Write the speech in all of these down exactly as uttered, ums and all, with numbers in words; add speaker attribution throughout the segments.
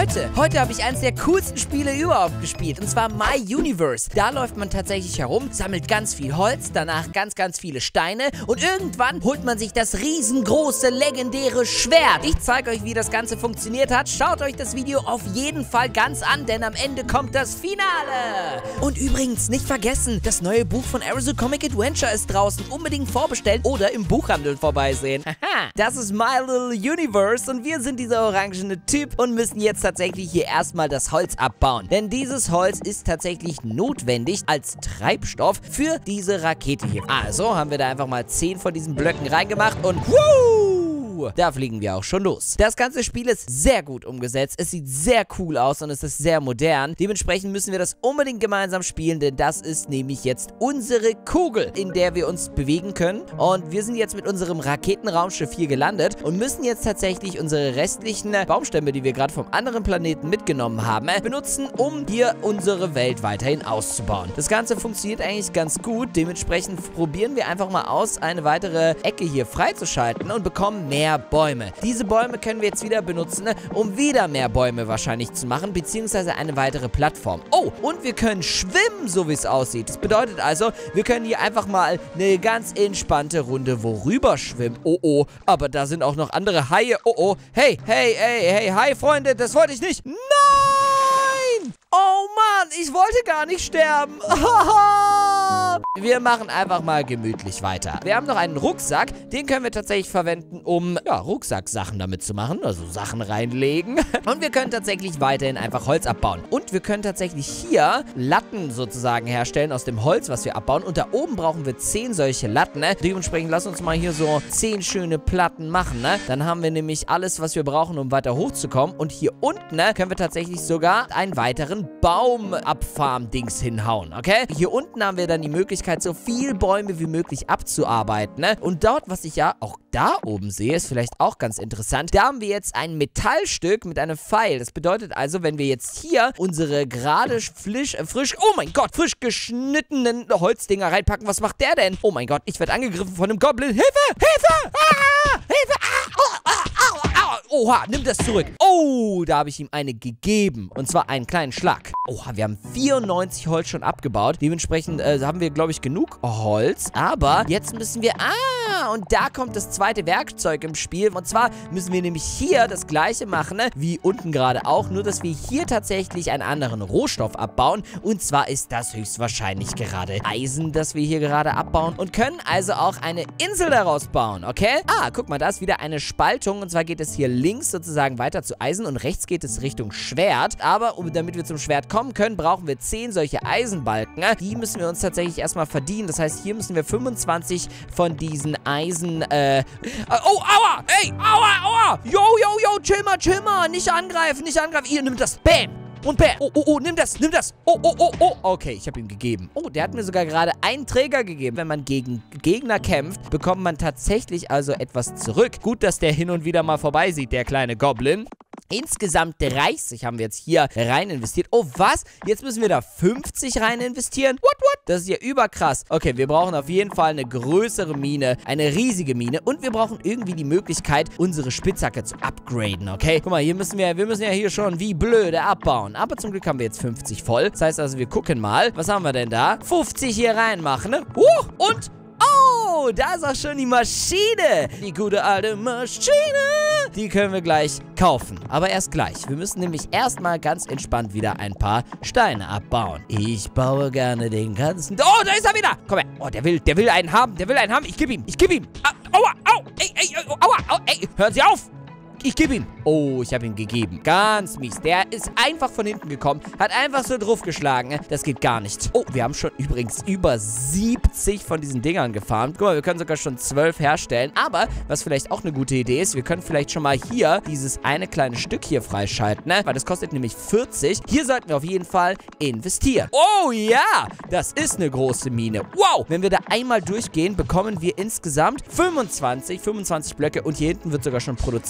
Speaker 1: Leute, heute habe ich eins der coolsten Spiele überhaupt gespielt, und zwar My Universe. Da läuft man tatsächlich herum, sammelt ganz viel Holz, danach ganz, ganz viele Steine und irgendwann holt man sich das riesengroße, legendäre Schwert. Ich zeige euch, wie das Ganze funktioniert hat. Schaut euch das Video auf jeden Fall ganz an, denn am Ende kommt das Finale. Und übrigens, nicht vergessen, das neue Buch von Arizona Comic Adventure ist draußen. Unbedingt vorbestellen oder im Buchhandel vorbeisehen. Haha, das ist My Little Universe und wir sind dieser orangene Typ und müssen jetzt tatsächlich hier erstmal das Holz abbauen. Denn dieses Holz ist tatsächlich notwendig als Treibstoff für diese Rakete hier. Also haben wir da einfach mal zehn von diesen Blöcken reingemacht und wuhu! Da fliegen wir auch schon los. Das ganze Spiel ist sehr gut umgesetzt. Es sieht sehr cool aus und es ist sehr modern. Dementsprechend müssen wir das unbedingt gemeinsam spielen, denn das ist nämlich jetzt unsere Kugel, in der wir uns bewegen können. Und wir sind jetzt mit unserem Raketenraumschiff hier gelandet und müssen jetzt tatsächlich unsere restlichen Baumstämme, die wir gerade vom anderen Planeten mitgenommen haben, benutzen, um hier unsere Welt weiterhin auszubauen. Das Ganze funktioniert eigentlich ganz gut. Dementsprechend probieren wir einfach mal aus, eine weitere Ecke hier freizuschalten und bekommen mehr Bäume. Diese Bäume können wir jetzt wieder benutzen, um wieder mehr Bäume wahrscheinlich zu machen, beziehungsweise eine weitere Plattform. Oh, und wir können schwimmen, so wie es aussieht. Das bedeutet also, wir können hier einfach mal eine ganz entspannte Runde worüber schwimmen. Oh, oh, aber da sind auch noch andere Haie. Oh, oh, hey, hey, hey, hey, Hai, Freunde, das wollte ich nicht. Nein! Oh Mann, ich wollte gar nicht sterben. Wir machen einfach mal gemütlich weiter. Wir haben noch einen Rucksack, den können wir tatsächlich verwenden, um, ja, Rucksacksachen damit zu machen, also Sachen reinlegen. Und wir können tatsächlich weiterhin einfach Holz abbauen. Und wir können tatsächlich hier Latten sozusagen herstellen aus dem Holz, was wir abbauen. Und da oben brauchen wir zehn solche Latten, ne? Dementsprechend lass uns mal hier so zehn schöne Platten machen, ne? Dann haben wir nämlich alles, was wir brauchen, um weiter hochzukommen. Und hier unten, ne, können wir tatsächlich sogar einen weiteren Baumabfarm-Dings hinhauen, okay? Hier unten haben wir dann die Möglichkeit, so viel Bäume wie möglich abzuarbeiten, ne? Und dort, was ich ja auch da oben sehe, ist vielleicht auch ganz interessant. Da haben wir jetzt ein Metallstück mit einem Pfeil. Das bedeutet also, wenn wir jetzt hier unsere gerade frisch, äh, frisch, oh mein Gott, frisch geschnittenen Holzdinger reinpacken, was macht der denn? Oh mein Gott, ich werde angegriffen von einem Goblin. Hilfe! Hilfe! Ah! Hilfe! Ah! Oh, ah! Oha, nimm das zurück. Oh, da habe ich ihm eine gegeben. Und zwar einen kleinen Schlag. Oha, wir haben vierundneunzig Holz schon abgebaut. Dementsprechend äh, haben wir, glaube ich, genug Holz. Aber jetzt müssen wir... Ah, und da kommt das zweite Werkzeug im Spiel. Und zwar müssen wir nämlich hier das gleiche machen, ne, wie unten gerade auch. Nur, dass wir hier tatsächlich einen anderen Rohstoff abbauen. Und zwar ist das höchstwahrscheinlich gerade Eisen, das wir hier gerade abbauen. Und können also auch eine Insel daraus bauen, okay? Ah, guck mal, da ist wieder eine Spaltung. Und zwar geht es hier links sozusagen weiter zu Eisen und rechts geht es Richtung Schwert. Aber um, damit wir zum Schwert kommen können, brauchen wir zehn solche Eisenbalken. Die müssen wir uns tatsächlich erstmal verdienen. Das heißt, hier müssen wir fünfundzwanzig von diesen Eisen, äh... Oh, aua! Ey, aua, aua! Yo, yo, yo, chill mal, chill mal! Nicht angreifen, nicht angreifen! Ihr nimmt das! Bam! Und bam! Oh, oh, oh, nimm das, nimm das! Oh, oh, oh, oh! Okay, ich habe ihm gegeben. Oh, der hat mir sogar gerade einen Träger gegeben. Wenn man gegen Gegner kämpft, bekommt man tatsächlich also etwas zurück. Gut, dass der hin und wieder mal vorbeisieht, der kleine Goblin. Insgesamt dreißig haben wir jetzt hier rein investiert. Oh, was? Jetzt müssen wir da fünfzig rein investieren? What, what? Das ist ja überkrass. Okay, wir brauchen auf jeden Fall eine größere Mine, eine riesige Mine. Und wir brauchen irgendwie die Möglichkeit, unsere Spitzhacke zu upgraden, okay? Guck mal, hier müssen wir, wir müssen ja hier schon wie blöde abbauen. Aber zum Glück haben wir jetzt fünfzig voll. Das heißt also, wir gucken mal. Was haben wir denn da? fünfzig hier reinmachen, ne? Uh, und... Oh, da ist auch schon die Maschine. Die gute alte Maschine. Die können wir gleich kaufen. Aber erst gleich. Wir müssen nämlich erstmal ganz entspannt wieder ein paar Steine abbauen. Ich baue gerne den ganzen... Oh, da ist er wieder. Komm her. Oh, der will, der will einen haben. Der will einen haben. Ich gebe ihm. Ich gebe ihm. Aua, au. Ey, ey, aua, au. Ey, hören Sie auf. Ich gebe ihm. Oh, ich habe ihm gegeben. Ganz mies. Der ist einfach von hinten gekommen. Hat einfach so draufgeschlagen. Das geht gar nicht. Oh, wir haben schon übrigens über siebzig von diesen Dingern gefarmt. Guck mal, wir können sogar schon zwölf herstellen. Aber, was vielleicht auch eine gute Idee ist, wir können vielleicht schon mal hier dieses eine kleine Stück hier freischalten, ne? Weil das kostet nämlich vierzig. Hier sollten wir auf jeden Fall investieren. Oh ja, das ist eine große Mine. Wow, wenn wir da einmal durchgehen, bekommen wir insgesamt fünfundzwanzig, fünfundzwanzig Blöcke. Und hier hinten wird sogar schon produziert. Und wir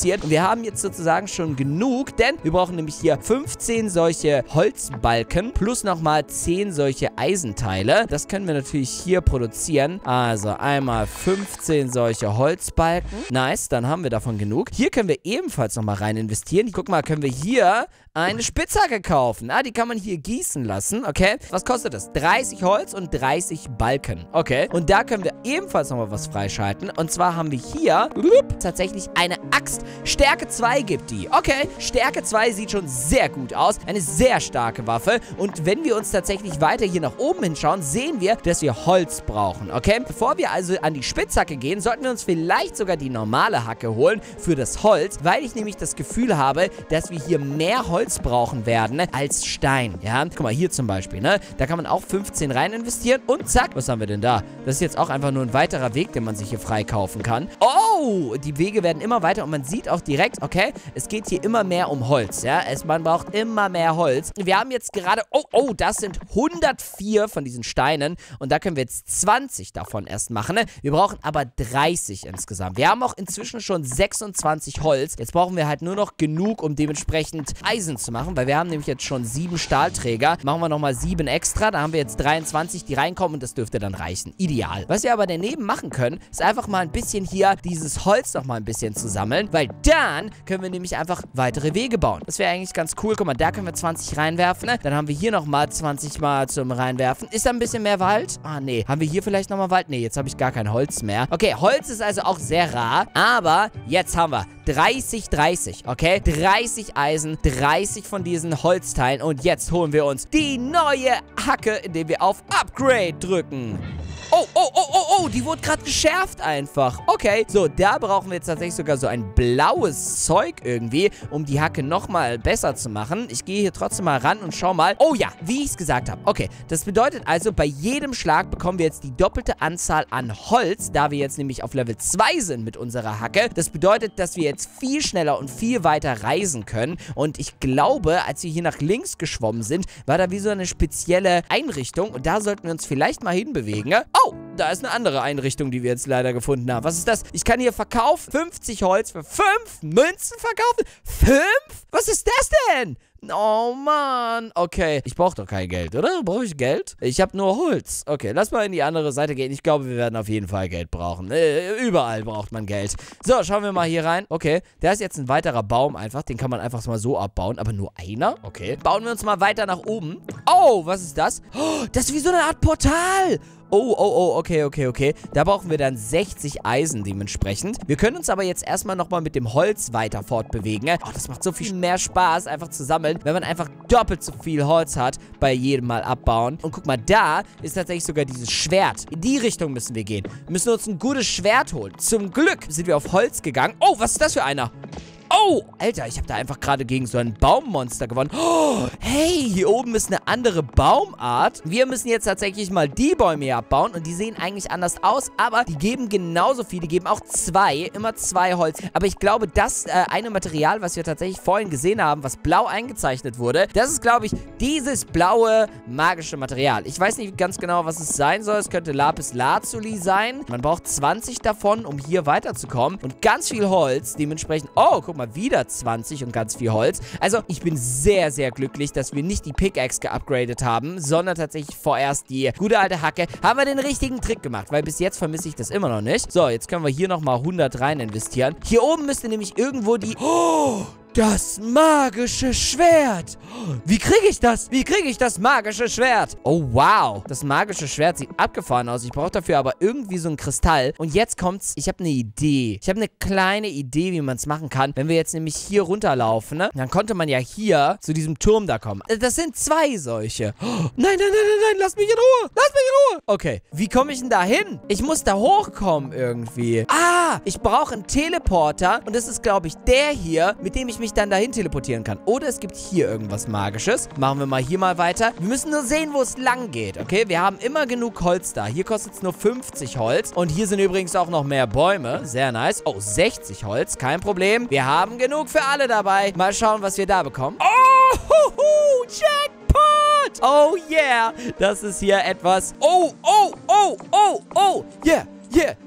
Speaker 1: haben jetzt sozusagen schon genug, denn wir brauchen nämlich hier fünfzehn solche Holzbalken plus nochmal zehn solche Eisenteile. Das können wir natürlich hier produzieren. Also einmal fünfzehn solche Holzbalken. Nice, dann haben wir davon genug. Hier können wir ebenfalls nochmal rein investieren. Guck mal, können wir hier eine Spitzhacke kaufen. Ah, die kann man hier gießen lassen, okay? Was kostet das? dreißig Holz und dreißig Balken, okay? Und da können wir ebenfalls nochmal was freischalten. Und zwar haben wir hier blub, tatsächlich eine Axt. Stärke zwei gibt die. Okay, Stärke zwei sieht schon sehr gut aus. Eine sehr starke Waffe. Und wenn wir uns tatsächlich weiter hier nach oben hinschauen, sehen wir, dass wir Holz brauchen, okay? Bevor wir also an die Spitzhacke gehen, sollten wir uns vielleicht sogar die normale Hacke holen für das Holz, weil ich nämlich das Gefühl habe, dass wir hier mehr Holz brauchen werden als Stein, ja? Guck mal, hier zum Beispiel, ne? Da kann man auch fünfzehn rein investieren und zack, was haben wir denn da? Das ist jetzt auch einfach nur ein weiterer Weg, den man sich hier freikaufen kann. Oh, die Wege werden immer weiter und man sieht auch direkt, okay, es geht hier immer mehr um Holz, ja? Es, man braucht immer mehr Holz. Wir haben jetzt gerade, oh, oh, das sind hundertvier von diesen Steinen und da können wir jetzt zwanzig davon erst machen, ne? Wir brauchen aber dreißig insgesamt. Wir haben auch inzwischen schon sechsundzwanzig Holz. Jetzt brauchen wir halt nur noch genug, um dementsprechend Eisen zu machen, weil wir haben nämlich jetzt schon sieben Stahlträger. Machen wir nochmal sieben extra, da haben wir jetzt dreiundzwanzig, die reinkommen und das dürfte dann reichen. Ideal. Was wir aber daneben machen können, ist einfach mal ein bisschen hier dieses Holz noch mal ein bisschen zu sammeln, weil dann können wir nämlich einfach weitere Wege bauen. Das wäre eigentlich ganz cool. Guck mal, da können wir zwanzig reinwerfen, ne? Dann haben wir hier nochmal zwanzig mal zum Reinwerfen. Ist da ein bisschen mehr Wald? Ah, nee. Haben wir hier vielleicht nochmal Wald? Nee, jetzt habe ich gar kein Holz mehr. Okay, Holz ist also auch sehr rar, aber jetzt haben wir dreißig, dreißig, okay? dreißig Eisen, dreißig von diesen Holzteilen und jetzt holen wir uns die neue Hacke, indem wir auf Upgrade drücken. Oh, oh, oh, oh, oh, die wurde gerade geschärft einfach. Okay, so, da brauchen wir jetzt tatsächlich sogar so ein blaues Zeug irgendwie, um die Hacke nochmal besser zu machen. Ich gehe hier trotzdem mal ran und schau mal. Oh ja, wie ich es gesagt habe. Okay, das bedeutet also, bei jedem Schlag bekommen wir jetzt die doppelte Anzahl an Holz, da wir jetzt nämlich auf Level zwei sind mit unserer Hacke. Das bedeutet, dass wir jetzt viel schneller und viel weiter reisen können. Und ich glaube, als wir hier nach links geschwommen sind, war da wie so eine spezielle Einrichtung. Und da sollten wir uns vielleicht mal hinbewegen. Oh, da ist eine andere Einrichtung, die wir jetzt leider gefunden haben. Was ist das? Ich kann hier verkaufen. fünfzig Holz für fünf Münzen verkaufen. fünf? Was ist das denn? Oh, Mann. Okay. Ich brauche doch kein Geld, oder? Brauche ich Geld? Ich habe nur Holz. Okay, lass mal in die andere Seite gehen. Ich glaube, wir werden auf jeden Fall Geld brauchen. Äh, überall braucht man Geld. So, schauen wir mal hier rein. Okay, da ist jetzt ein weiterer Baum einfach. Den kann man einfach mal so abbauen. Aber nur einer? Okay. Bauen wir uns mal weiter nach oben. Oh, was ist das? Oh, das ist wie so eine Art Portal. Oh, oh, oh, okay, okay, okay. Da brauchen wir dann sechzig Eisen dementsprechend. Wir können uns aber jetzt erstmal nochmal mit dem Holz weiter fortbewegen. Oh, das macht so viel mehr Spaß, einfach zu sammeln, wenn man einfach doppelt so viel Holz hat bei jedem Mal abbauen. Und guck mal, da ist tatsächlich sogar dieses Schwert. In die Richtung müssen wir gehen. Wir müssen uns ein gutes Schwert holen. Zum Glück sind wir auf Holz gegangen. Oh, was ist das für einer? Oh, Alter, ich habe da einfach gerade gegen so ein Baummonster gewonnen. Oh, hey, hier oben ist eine andere Baumart. Wir müssen jetzt tatsächlich mal die Bäume hier abbauen. Und die sehen eigentlich anders aus, aber die geben genauso viel. Die geben auch zwei, immer zwei Holz. Aber ich glaube, das äh, eine Material, was wir tatsächlich vorhin gesehen haben, was blau eingezeichnet wurde, das ist, glaube ich, dieses blaue magische Material. Ich weiß nicht ganz genau, was es sein soll. Es könnte Lapis Lazuli sein. Man braucht zwanzig davon, um hier weiterzukommen. Und ganz viel Holz. Dementsprechend, oh, guck mal, wieder zwanzig und ganz viel Holz. Also, ich bin sehr, sehr glücklich, dass wir nicht die Pickaxe geupgradet haben, sondern tatsächlich vorerst die gute alte Hacke. Haben wir den richtigen Trick gemacht, weil bis jetzt vermisse ich das immer noch nicht. So, jetzt können wir hier nochmal hundert rein investieren. Hier oben müsste nämlich irgendwo die... Oh! Das magische Schwert. Wie kriege ich das? Wie kriege ich das magische Schwert? Oh, wow. Das magische Schwert sieht abgefahren aus. Ich brauche dafür aber irgendwie so ein Kristall. Und jetzt kommt's. Ich habe eine Idee. Ich habe eine kleine Idee, wie man es machen kann. Wenn wir jetzt nämlich hier runterlaufen, ne? Dann konnte man ja hier zu diesem Turm da kommen. Das sind zwei solche. Oh, nein, nein, nein, nein, nein. Lass mich in Ruhe. Lass mich in Ruhe. Okay. Wie komme ich denn da hin? Ich muss da hochkommen irgendwie. Ah, ich brauche einen Teleporter. Und das ist, glaube ich, der hier, mit dem ich mich dann dahin teleportieren kann. Oder es gibt hier irgendwas Magisches. Machen wir mal hier mal weiter. Wir müssen nur sehen, wo es lang geht, okay? Wir haben immer genug Holz da. Hier kostet es nur fünfzig Holz. Und hier sind übrigens auch noch mehr Bäume. Sehr nice. Oh, sechzig Holz. Kein Problem. Wir haben genug für alle dabei. Mal schauen, was wir da bekommen. Oh, huhu, Jackpot! Oh, yeah. Das ist hier etwas... Oh, oh, oh, oh, oh. Yeah. Yeah,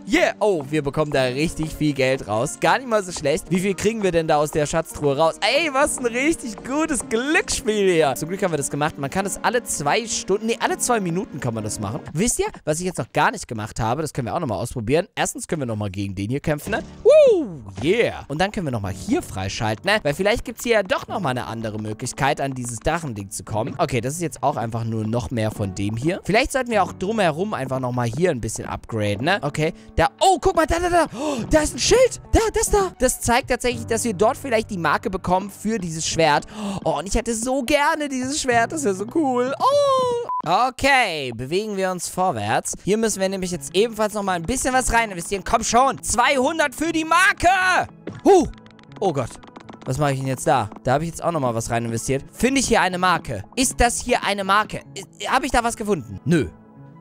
Speaker 1: Yeah. Oh, wir bekommen da richtig viel Geld raus. Gar nicht mal so schlecht. Wie viel kriegen wir denn da aus der Schatztruhe raus? Ey, was ein richtig gutes Glücksspiel hier. Zum Glück haben wir das gemacht. Man kann das alle zwei Stunden, nee, alle zwei Minuten kann man das machen. Wisst ihr, was ich jetzt noch gar nicht gemacht habe? Das können wir auch nochmal ausprobieren. Erstens können wir nochmal gegen den hier kämpfen, ne? Woo, yeah. Und dann können wir nochmal hier freischalten, ne? Weil vielleicht gibt es hier ja doch nochmal eine andere Möglichkeit, an dieses Drachending zu kommen. Okay, das ist jetzt auch einfach nur noch mehr von dem hier. Vielleicht sollten wir auch drumherum einfach nochmal hier ein bisschen upgraden, ne? Okay, da, oh, guck mal, da, da, da. Oh, da ist ein Schild. Da, das da. Das zeigt tatsächlich, dass wir dort vielleicht die Marke bekommen für dieses Schwert. Oh, und ich hätte so gerne dieses Schwert. Das wäre so cool. Oh. Okay, bewegen wir uns vorwärts. Hier müssen wir nämlich jetzt ebenfalls nochmal ein bisschen was rein investieren. Komm schon, zweihundert für die Marke. Huh. Oh Gott. Was mache ich denn jetzt da? Da habe ich jetzt auch nochmal was rein investiert. Finde ich hier eine Marke? Ist das hier eine Marke? Habe ich da was gefunden? Nö.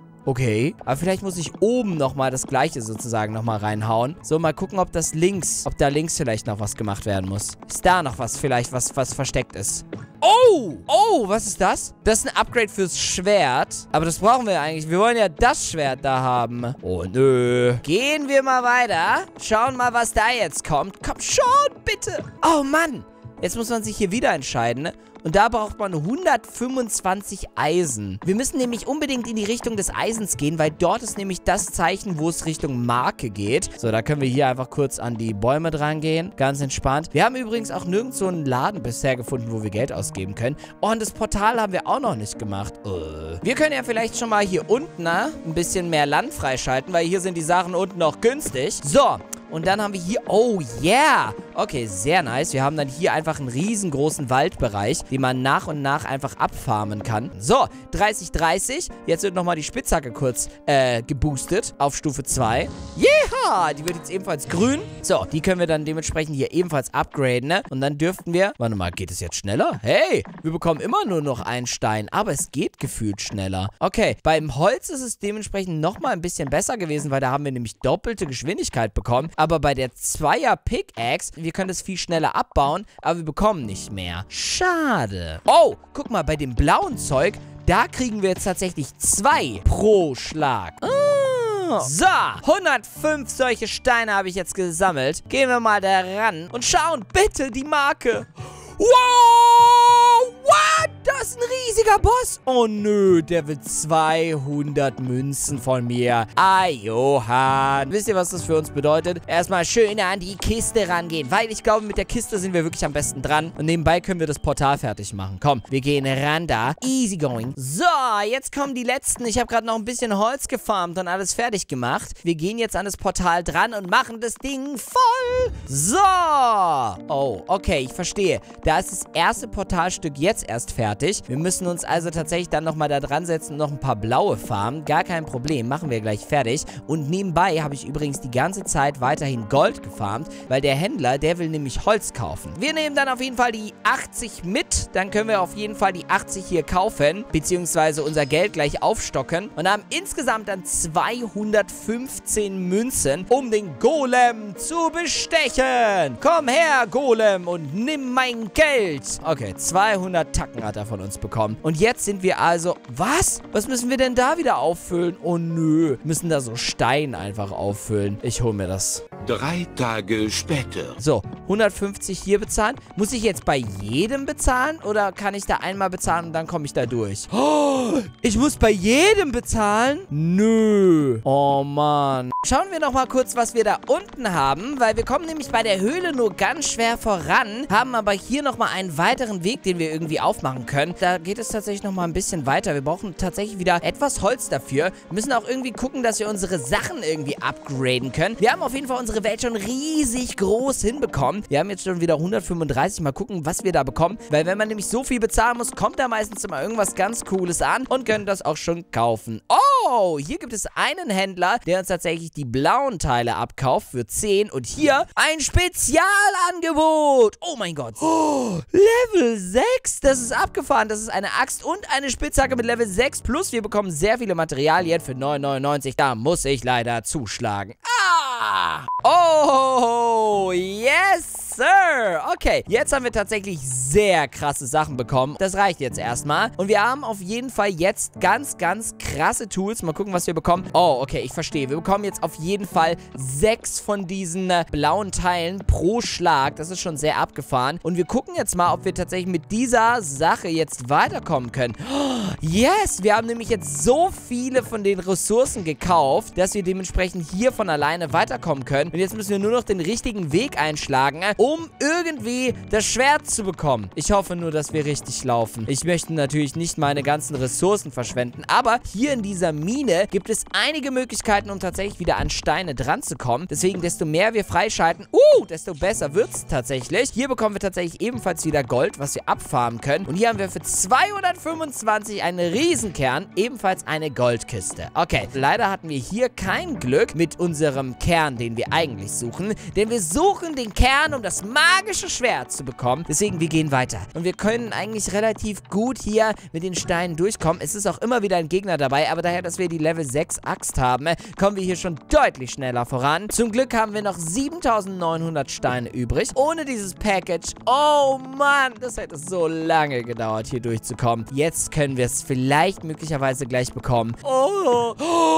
Speaker 1: Okay, aber vielleicht muss ich oben nochmal das Gleiche sozusagen nochmal reinhauen. So, mal gucken, ob das links, ob da links vielleicht noch was gemacht werden muss. Ist da noch was vielleicht, was, was versteckt ist? Oh! Oh, was ist das? Das ist ein Upgrade fürs Schwert. Aber das brauchen wir eigentlich. Wir wollen ja das Schwert da haben. Oh, nö. Gehen wir mal weiter. Schauen mal, was da jetzt kommt. Komm schon, bitte. Oh, Mann. Jetzt muss man sich hier wieder entscheiden, ne? Und da braucht man hundertfünfundzwanzig Eisen. Wir müssen nämlich unbedingt in die Richtung des Eisens gehen, weil dort ist nämlich das Zeichen, wo es Richtung Marke geht. So, da können wir hier einfach kurz an die Bäume dran gehen. Ganz entspannt. Wir haben übrigens auch nirgends so einen Laden bisher gefunden, wo wir Geld ausgeben können. Oh, und das Portal haben wir auch noch nicht gemacht. Uh. Wir können ja vielleicht schon mal hier unten, na, ein bisschen mehr Land freischalten, weil hier sind die Sachen unten noch günstig. So. Und dann haben wir hier, oh yeah, okay, sehr nice. Wir haben dann hier einfach einen riesengroßen Waldbereich, den man nach und nach einfach abfarmen kann. So, dreißig dreißig. Jetzt wird nochmal die Spitzhacke kurz äh, geboostet auf Stufe zwei. Yeah, die wird jetzt ebenfalls grün. So, die können wir dann dementsprechend hier ebenfalls upgraden, ne? Und dann dürften wir, warte mal, geht es jetzt schneller? Hey, wir bekommen immer nur noch einen Stein, aber es geht gefühlt schneller. Okay, beim Holz ist es dementsprechend nochmal ein bisschen besser gewesen, weil da haben wir nämlich doppelte Geschwindigkeit bekommen. Aber bei der Zweier-Pickaxe, wir können das viel schneller abbauen, aber wir bekommen nicht mehr. Schade. Oh, guck mal, bei dem blauen Zeug, da kriegen wir jetzt tatsächlich zwei pro Schlag. Ah. So, hundertfünf solche Steine habe ich jetzt gesammelt. Gehen wir mal da ran und schauen bitte die Marke. Wow, what? Das ist ein riesiger Boss. Oh nö, der will zweihundert Münzen von mir. Ah, Johann. Wisst ihr, was das für uns bedeutet? Erstmal schön an die Kiste rangehen, weil ich glaube, mit der Kiste sind wir wirklich am besten dran. Und nebenbei können wir das Portal fertig machen. Komm, wir gehen ran da. Easy going. So, jetzt kommen die letzten. Ich habe gerade noch ein bisschen Holz gefarmt und alles fertig gemacht. Wir gehen jetzt an das Portal dran und machen das Ding voll. So. Oh, okay, ich verstehe. Da ist das erste Portalstück jetzt erst fertig. Wir müssen uns also tatsächlich dann nochmal da dran setzen und noch ein paar blaue farmen. Gar kein Problem, machen wir gleich fertig. Und nebenbei habe ich übrigens die ganze Zeit weiterhin Gold gefarmt, weil der Händler, der will nämlich Holz kaufen. Wir nehmen dann auf jeden Fall die achtzig mit. Dann können wir auf jeden Fall die achtzig hier kaufen, beziehungsweise unser Geld gleich aufstocken. Und haben insgesamt dann zweihundertfünfzehn Münzen, um den Golem zu bestechen. Komm her, Golem, und nimm mein Geld. Okay, zweihundert Tacken hat er von uns bekommen. Und jetzt sind wir also... Was? Was müssen wir denn da wieder auffüllen? Oh nö. Wir müssen da so Stein einfach auffüllen. Ich hole mir das.
Speaker 2: Drei Tage später.
Speaker 1: So, hundertfünfzig hier bezahlen. Muss ich jetzt bei jedem bezahlen? Oder kann ich da einmal bezahlen und dann komme ich da durch? Oh, ich muss bei jedem bezahlen? Nö. Oh Mann. Schauen wir noch mal kurz, was wir da unten haben, weil wir kommen nämlich bei der Höhle nur ganz schwer voran, haben aber hier noch mal einen weiteren Weg, den wir irgendwie aufmachen können. Da geht es tatsächlich noch mal ein bisschen weiter. Wir brauchen tatsächlich wieder etwas Holz dafür. Wir müssen auch irgendwie gucken, dass wir unsere Sachen irgendwie upgraden können. Wir haben auf jeden Fall unsere Welt schon riesig groß hinbekommen. Wir haben jetzt schon wieder hundertfünfunddreißig. Mal gucken, was wir da bekommen, weil wenn man nämlich so viel bezahlen muss, kommt da meistens immer irgendwas ganz Cooles an und können das auch schon kaufen. Oh, hier gibt es einen Händler, der uns tatsächlich die blauen Teile abkauft für zehn und hier ein Spezialangebot. Oh mein Gott. Oh, Level sechs. Das ist abgefahren. Das ist eine Axt und eine Spitzhacke mit Level sechs plus wir bekommen sehr viele Materialien für neun neunundneunzig. Da muss ich leider zuschlagen. Ah! Oh, yes, Yes, Sir. Okay, jetzt haben wir tatsächlich sehr krasse Sachen bekommen. Das reicht jetzt erstmal. Und wir haben auf jeden Fall jetzt ganz, ganz krasse Tools. Mal gucken, was wir bekommen. Oh, okay, ich verstehe. Wir bekommen jetzt auf jeden Fall sechs von diesen äh, blauen Teilen pro Schlag. Das ist schon sehr abgefahren. Und wir gucken jetzt mal, ob wir tatsächlich mit dieser Sache jetzt weiterkommen können. Oh, yes, wir haben nämlich jetzt so viele von den Ressourcen gekauft, dass wir dementsprechend hier von alleine weiterkommen können. Und jetzt müssen wir nur noch den richtigen Weg einschlagen, um irgendwie das Schwert zu bekommen. Ich hoffe nur, dass wir richtig laufen. Ich möchte natürlich nicht meine ganzen Ressourcen verschwenden, aber hier in dieser Mine gibt es einige Möglichkeiten, um tatsächlich wieder an Steine dran zu kommen. Deswegen, desto mehr wir freischalten, uh, desto besser wird es tatsächlich. Hier bekommen wir tatsächlich ebenfalls wieder Gold, was wir abfarmen können. Und hier haben wir für zweihundertfünfundzwanzig einen Riesenkern, ebenfalls eine Goldkiste. Okay, leider hatten wir hier kein Glück mit unserem Kern, den wir eigentlich suchen, denn wir suchen den Kern, um das magische Schwert zu bekommen. Deswegen, wir gehen weiter. Und wir können eigentlich relativ gut hier mit den Steinen durchkommen. Es ist auch immer wieder ein Gegner dabei, aber daher, dass wir die Level sechs Axt haben, kommen wir hier schon deutlich schneller voran. Zum Glück haben wir noch siebentausendneunhundert Steine übrig. Ohne dieses Package, oh Mann, das hätte so lange gedauert, hier durchzukommen. Jetzt können wir es vielleicht möglicherweise gleich bekommen. Oh,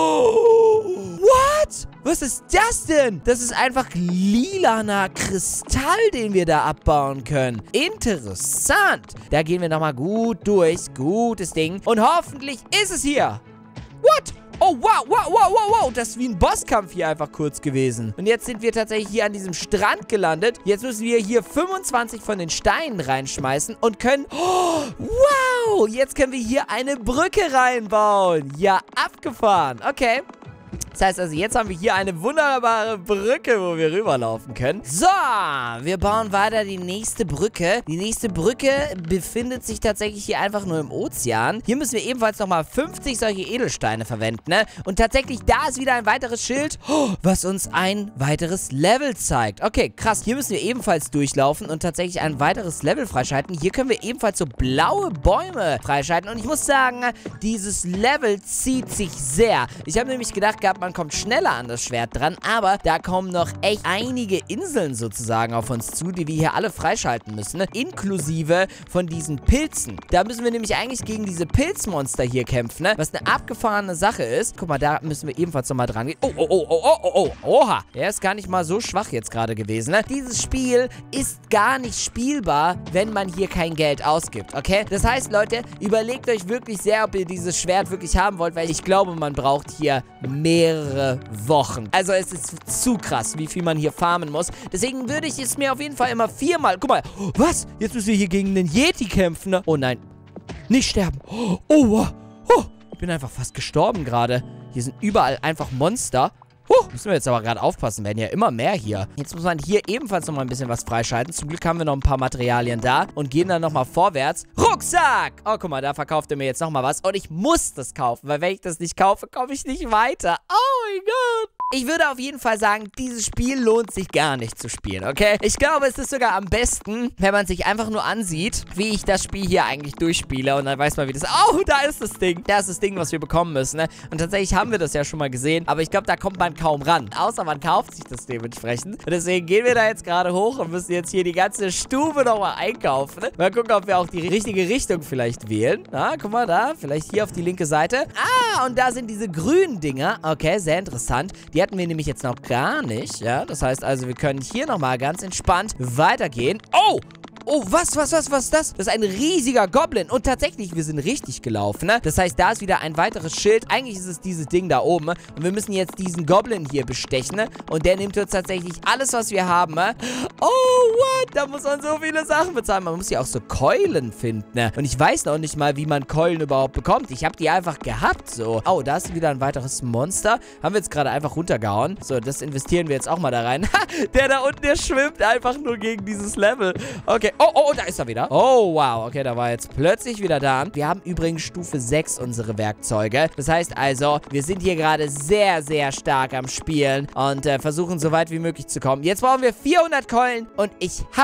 Speaker 1: oh, what? Was ist das denn? Das ist einfach lilaner Kristall, den wir da abbauen können. Interessant. Da gehen wir nochmal gut durch. Gutes Ding. Und hoffentlich ist es hier. What? Oh, wow, wow, wow, wow, wow. Das ist wie ein Bosskampf hier einfach kurz gewesen. Und jetzt sind wir tatsächlich hier an diesem Strand gelandet. Jetzt müssen wir hier fünfundzwanzig von den Steinen reinschmeißen und können... Oh, wow, jetzt können wir hier eine Brücke reinbauen. Ja, abgefahren. Okay. Das heißt also, jetzt haben wir hier eine wunderbare Brücke, wo wir rüberlaufen können. So, wir bauen weiter die nächste Brücke. Die nächste Brücke befindet sich tatsächlich hier einfach nur im Ozean. Hier müssen wir ebenfalls nochmal fünfzig solche Edelsteine verwenden, ne? Und tatsächlich, da ist wieder ein weiteres Schild, was uns ein weiteres Level zeigt. Okay, krass. Hier müssen wir ebenfalls durchlaufen und tatsächlich ein weiteres Level freischalten. Hier können wir ebenfalls so blaue Bäume freischalten. Und ich muss sagen, dieses Level zieht sich sehr. Ich habe nämlich gedacht gehabt, man kommt schneller an das Schwert dran, aber da kommen noch echt einige Inseln sozusagen auf uns zu, die wir hier alle freischalten müssen, ne? Inklusive von diesen Pilzen. Da müssen wir nämlich eigentlich gegen diese Pilzmonster hier kämpfen, ne? Was eine abgefahrene Sache ist. Guck mal, da müssen wir ebenfalls nochmal dran gehen. Oh, oh, oh, oh, oh, oh, oh, oha. Er ist gar nicht mal so schwach jetzt gerade gewesen, ne? Dieses Spiel ist gar nicht spielbar, wenn man hier kein Geld ausgibt, okay? Das heißt, Leute, überlegt euch wirklich sehr, ob ihr dieses Schwert wirklich haben wollt, weil ich glaube, man braucht hier mehrere Wochen. Also es ist zu krass, wie viel man hier farmen muss. Deswegen würde ich es mir auf jeden Fall immer viermal... Guck mal, was? Jetzt müssen wir hier gegen den Yeti kämpfen, ne? Oh nein. Nicht sterben. Oh, oh, oh. Ich bin einfach fast gestorben gerade. Hier sind überall einfach Monster. Huh, müssen wir jetzt aber gerade aufpassen, werden ja immer mehr hier. Jetzt muss man hier ebenfalls nochmal ein bisschen was freischalten. Zum Glück haben wir noch ein paar Materialien da und gehen dann nochmal vorwärts. Rucksack! Oh, guck mal, da verkauft er mir jetzt nochmal was. Und ich muss das kaufen, weil wenn ich das nicht kaufe, komme ich nicht weiter. Oh mein Gott! Ich würde auf jeden Fall sagen, dieses Spiel lohnt sich gar nicht zu spielen, okay? Ich glaube, es ist sogar am besten, wenn man sich einfach nur ansieht, wie ich das Spiel hier eigentlich durchspiele. Und dann weiß man, wie das... Oh, da ist das Ding. Da ist das Ding, was wir bekommen müssen, ne? Und tatsächlich haben wir das ja schon mal gesehen. Aber ich glaube, da kommt man kaum ran. Außer man kauft sich das dementsprechend. Und deswegen gehen wir da jetzt gerade hoch und müssen jetzt hier die ganze Stube nochmal einkaufen, ne? Mal gucken, ob wir auch die richtige Richtung vielleicht wählen. Na, guck mal da. Vielleicht hier auf die linke Seite. Ah, und da sind diese grünen Dinger. Okay, sehr interessant. Die hatten wir nämlich jetzt noch gar nicht, ja. Das heißt also, wir können hier nochmal ganz entspannt weitergehen. Oh! Oh, was, was, was, was ist das? Das ist ein riesiger Goblin. Und tatsächlich, wir sind richtig gelaufen, ne? Das heißt, da ist wieder ein weiteres Schild. Eigentlich ist es dieses Ding da oben. Und wir müssen jetzt diesen Goblin hier bestechen, ne? Und der nimmt uns tatsächlich alles, was wir haben, ne? Oh, what? Da muss man so viele Sachen bezahlen. Man muss hier auch so Keulen finden, ne? Und ich weiß noch nicht mal, wie man Keulen überhaupt bekommt. Ich habe die einfach gehabt, so. Oh, da ist wieder ein weiteres Monster. Haben wir jetzt gerade einfach runtergehauen. So, das investieren wir jetzt auch mal da rein. Der da unten, der schwimmt einfach nur gegen dieses Level. Okay. Oh, oh, da ist er wieder. Oh, wow. Okay, da war jetzt plötzlich wieder da. Wir haben übrigens Stufe sechs unsere Werkzeuge. Das heißt also, wir sind hier gerade sehr, sehr stark am Spielen und äh, versuchen so weit wie möglich zu kommen. Jetzt brauchen wir vierhundert Keulen und ich hab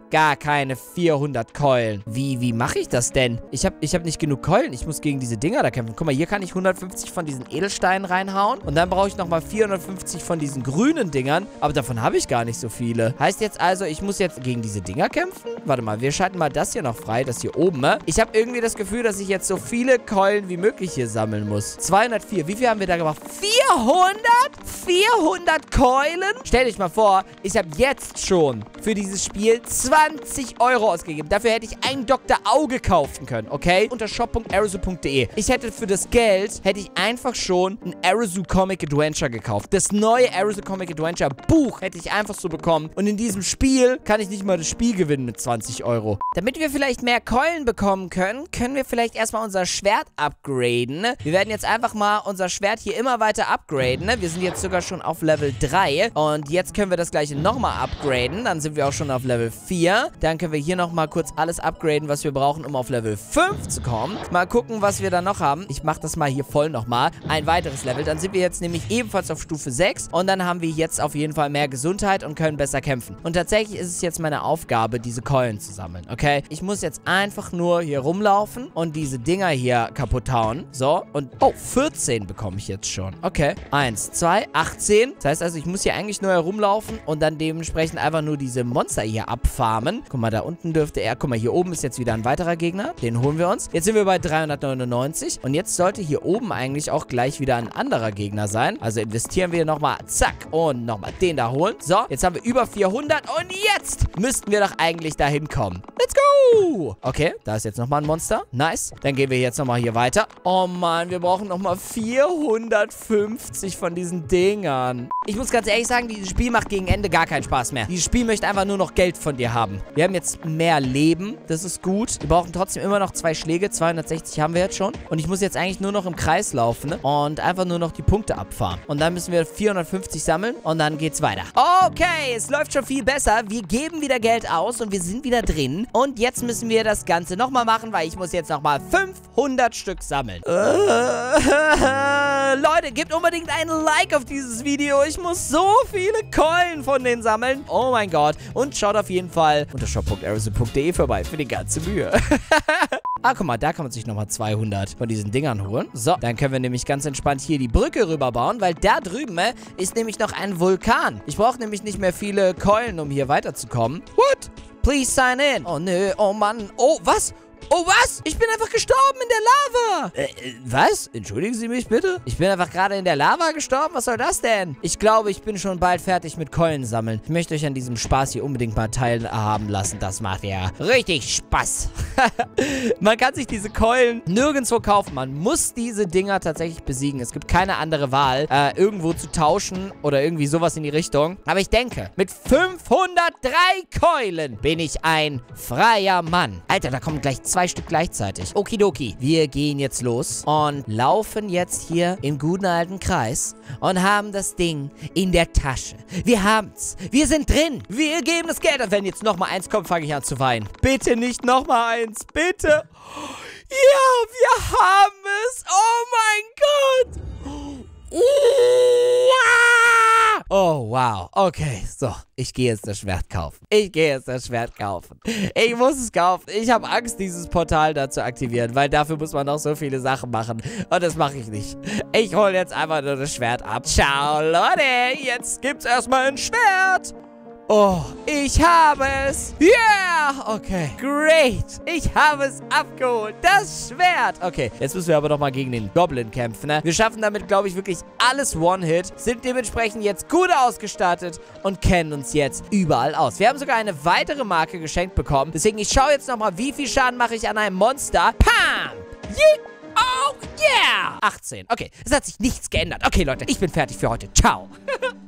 Speaker 1: gar keine vierhundert Keulen. Wie, wie mache ich das denn? Ich habe ich hab nicht genug Keulen. Ich muss gegen diese Dinger da kämpfen. Guck mal, hier kann ich hundertfünfzig von diesen Edelsteinen reinhauen. Und dann brauche ich nochmal vierhundertfünfzig von diesen grünen Dingern. Aber davon habe ich gar nicht so viele. Heißt jetzt also, ich muss jetzt gegen diese Dinger kämpfen? Warte mal, wir schalten mal das hier noch frei. Das hier oben, ne? Ich habe irgendwie das Gefühl, dass ich jetzt so viele Keulen wie möglich hier sammeln muss. zweihundertvier. Wie viel haben wir da gemacht? vierhundert? vierhundert Keulen? Stell dich mal vor, ich habe jetzt schon für dieses Spiel zwanzig Euro ausgegeben. Dafür hätte ich ein Doktor Auge kaufen können, okay? Unter shop punkt aerosu punkt de. Ich hätte für das Geld, hätte ich einfach schon ein Aerosu Comic Adventure gekauft. Das neue Aerosu Comic Adventure Buch hätte ich einfach so bekommen. Und in diesem Spiel kann ich nicht mal das Spiel gewinnen mit zwanzig Euro. Damit wir vielleicht mehr Keulen bekommen können, können wir vielleicht erstmal unser Schwert upgraden. Wir werden jetzt einfach mal unser Schwert hier immer weiter upgraden. Wir sind jetzt sogar schon auf Level drei. Und jetzt können wir das gleiche nochmal upgraden. Dann sind wir auch schon auf Level vier. Dann können wir hier nochmal kurz alles upgraden, was wir brauchen, um auf Level fünf zu kommen. Mal gucken, was wir da noch haben. Ich mache das mal hier voll nochmal. Ein weiteres Level. Dann sind wir jetzt nämlich ebenfalls auf Stufe sechs. Und dann haben wir jetzt auf jeden Fall mehr Gesundheit und können besser kämpfen. Und tatsächlich ist es jetzt meine Aufgabe, diese Keulen zu sammeln, okay? Ich muss jetzt einfach nur hier rumlaufen und diese Dinger hier kaputt hauen. So, und oh, vierzehn bekomme ich jetzt schon. Okay. eins, zwei, achtzehn. Das heißt also, ich muss hier eigentlich nur herumlaufen und dann dementsprechend einfach nur diese Monster hier abfarmen. Guck mal, da unten dürfte er... Guck mal, hier oben ist jetzt wieder ein weiterer Gegner. Den holen wir uns. Jetzt sind wir bei dreihundertneunundneunzig. Und jetzt sollte hier oben eigentlich auch gleich wieder ein anderer Gegner sein. Also investieren wir nochmal. Zack. Und nochmal den da holen. So, jetzt haben wir über vierhundert. Und jetzt müssten wir doch eigentlich dahin kommen. Let's go! Okay, da ist jetzt nochmal ein Monster. Nice. Dann gehen wir jetzt nochmal hier weiter. Oh Mann, wir brauchen nochmal vierhundertfünfzig von diesen Dingern. Ich muss ganz ehrlich sagen, dieses Spiel macht gegen Ende gar keinen Spaß mehr. Dieses Spiel möchte einfach nur noch Geld von dir haben. Wir haben jetzt mehr Leben. Das ist gut. Wir brauchen trotzdem immer noch zwei Schläge. zweihundertsechzig haben wir jetzt schon. Und ich muss jetzt eigentlich nur noch im Kreis laufen und einfach nur noch die Punkte abfahren. Und dann müssen wir vierhundertfünfzig sammeln und dann geht's weiter. Okay, es läuft schon viel besser. Wir geben wieder Geld aus und wir sind wieder drin. Und jetzt müssen wir das Ganze nochmal machen, weil ich muss jetzt nochmal fünfhundert Stück sammeln. Äh, Leute, gebt unbedingt ein Like auf dieses Video. Ich muss so viele Keulen von denen sammeln. Oh mein Gott. Und schaut auf jeden Fall unter shop punkt aerosu punkt de vorbei für die ganze Mühe. Ah, guck mal, da kann man sich nochmal zweihundert von diesen Dingern holen. So, dann können wir nämlich ganz entspannt hier die Brücke rüberbauen, weil da drüben äh, ist nämlich noch ein Vulkan. Ich brauche nämlich nicht mehr viele Keulen, um hier weiterzukommen. What? Please sign in. Oh, nö. Oh, Mann. Oh, was? Oh, was? Ich bin einfach gestorben in der Lava. Äh, äh, was? Entschuldigen Sie mich bitte? Ich bin einfach gerade in der Lava gestorben? Was soll das denn? Ich glaube, ich bin schon bald fertig mit Keulen sammeln. Ich möchte euch an diesem Spaß hier unbedingt mal teilhaben lassen. Das macht ja richtig Spaß. Man kann sich diese Keulen nirgendwo kaufen. Man muss diese Dinger tatsächlich besiegen. Es gibt keine andere Wahl, äh, irgendwo zu tauschen oder irgendwie sowas in die Richtung. Aber ich denke, mit fünfhundertdrei Keulen bin ich ein freier Mann. Alter, da kommen gleich zwei Stück gleichzeitig. Okidoki. Wir gehen jetzt los und laufen jetzt hier im guten alten Kreis und haben das Ding in der Tasche. Wir haben's. Wir sind drin. Wir geben das Geld. Und wenn jetzt nochmal eins kommt, fange ich an zu weinen. Bitte nicht nochmal eins. Bitte. Ja, wir haben es. Oh mein Gott. Oh, wow. Okay, so. Ich gehe jetzt das Schwert kaufen. Ich gehe jetzt das Schwert kaufen. Ich muss es kaufen. Ich habe Angst, dieses Portal da zu aktivieren, weil dafür muss man noch so viele Sachen machen. Und das mache ich nicht. Ich hole jetzt einfach nur das Schwert ab. Ciao, Leute. Jetzt gibt's erstmal ein Schwert. Oh, ich habe es. Yeah. Okay, great. Ich habe es abgeholt. Das Schwert. Okay, jetzt müssen wir aber noch mal gegen den Goblin kämpfen, ne? Wir schaffen damit, glaube ich, wirklich alles One-Hit. Sind dementsprechend jetzt gut ausgestattet und kennen uns jetzt überall aus. Wir haben sogar eine weitere Marke geschenkt bekommen. Deswegen, ich schaue jetzt noch mal, wie viel Schaden mache ich an einem Monster. Pam! Yeet! Oh, yeah! achtzehn. Okay, es hat sich nichts geändert. Okay, Leute, ich bin fertig für heute. Ciao.